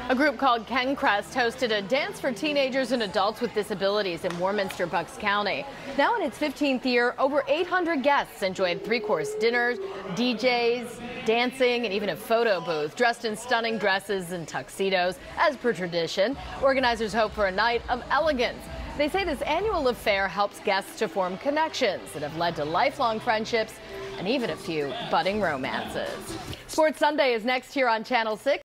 A group called KenCrest hosted a dance for teenagers and adults with disabilities in Warminster, Bucks County. Now in its 15th year, over 800 guests enjoyed three-course dinners, DJs, dancing, and even a photo booth dressed in stunning dresses and tuxedos. As per tradition, organizers hope for a night of elegance. They say this annual affair helps guests to form connections that have led to lifelong friendships and even a few budding romances. Sports Sunday is next here on Channel 6.